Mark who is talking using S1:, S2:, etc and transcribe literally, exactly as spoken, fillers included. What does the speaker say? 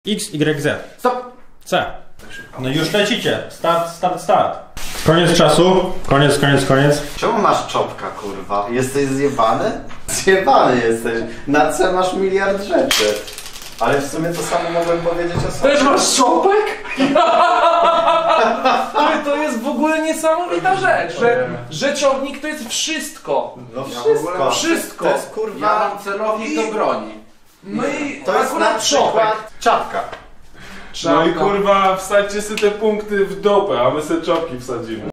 S1: X, Y, Z.
S2: Stop!
S1: C. No już lecicie. Start, start, start. Koniec czasu. Koniec, koniec, koniec.
S2: Czemu masz czopka, kurwa? Jesteś zjebany? Zjebany jesteś. Na C masz miliard rzeczy. Ale w sumie to samo mogłem powiedzieć o sobie.
S3: Też masz czopek? Ale to jest w ogóle niesamowita rzecz, że rzeczownik to jest wszystko.
S2: No wszystko.
S3: Wszystko.
S2: To jest kurwa...
S4: Ja mam celownik do broni.
S3: No i
S2: To jest na
S3: akurat czopek.
S2: przykład czapka.
S5: No i kurwa, wsadźcie sobie te punkty w dupę, a my sobie czopki wsadzimy.